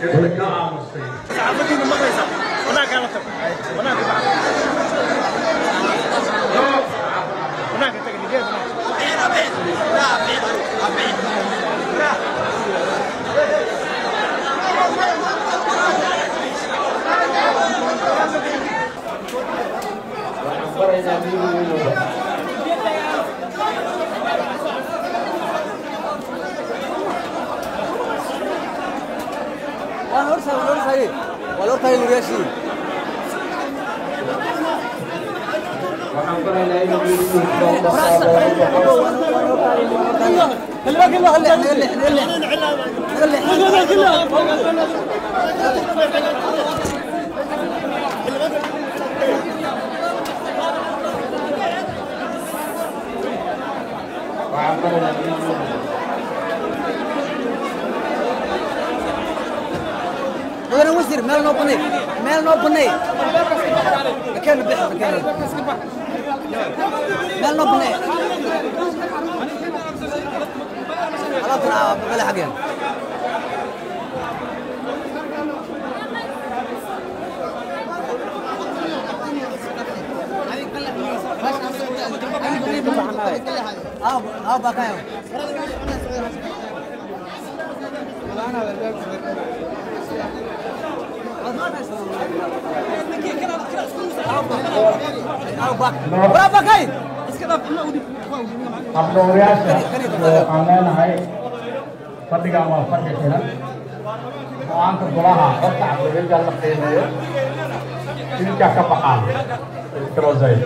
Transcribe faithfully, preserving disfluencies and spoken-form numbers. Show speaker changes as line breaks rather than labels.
Valor tayo Muriashi. أنا وزير مال نو بني مال نو بني مكان بحر مكان مال نو بني خلاص أنا بلا حاجة آه آه بقى berapa kali?
Abdurrahman, kanan hai, ketiga maafkan kesalahan. Orang terbelah, otak beri jalan ini, ini cakap pakal, terus saya.